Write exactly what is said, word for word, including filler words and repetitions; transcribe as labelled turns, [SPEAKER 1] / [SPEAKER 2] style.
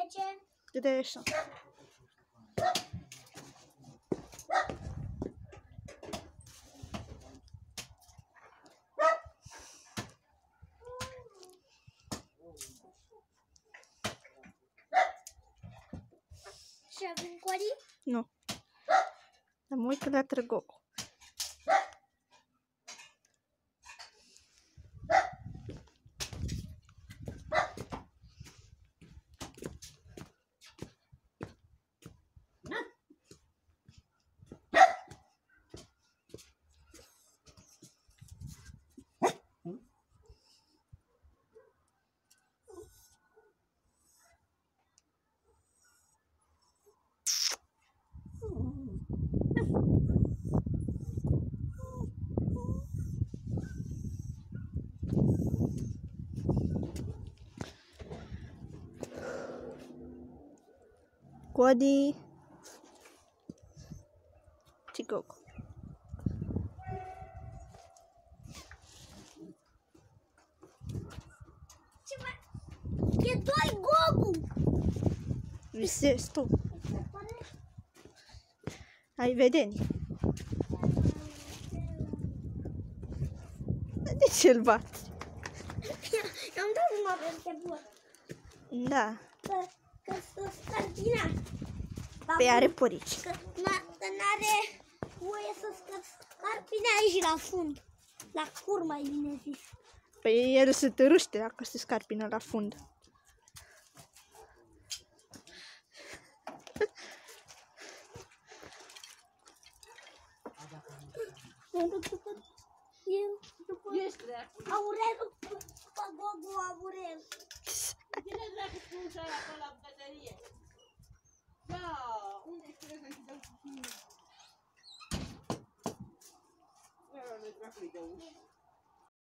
[SPEAKER 1] zece.
[SPEAKER 2] treizeci.
[SPEAKER 1] Și avem Cori?
[SPEAKER 2] Nu. Dar mă uit că le-a Goku. Cody și Goku.
[SPEAKER 1] Ce mai... E doi Goku!
[SPEAKER 2] Visezi tu. Ai vedeni. De ce îl bați?
[SPEAKER 1] I-am dat una peste bot.
[SPEAKER 2] Da.
[SPEAKER 1] Că, că s-o scărbina.
[SPEAKER 2] Pe are purici.
[SPEAKER 1] Că n-are voie să scarpine aici la fund. La cur, mai bine zis.
[SPEAKER 2] Păi el se târâște dacă se scarpină la fund.
[SPEAKER 1] Eu, după Aurel, după Gogu Aurel.
[SPEAKER 3] Cine dracu spun și aia acolo la bucătărie? Da, unde ești trebuie să-i dau cu tine? Ia, dracu-i de uși.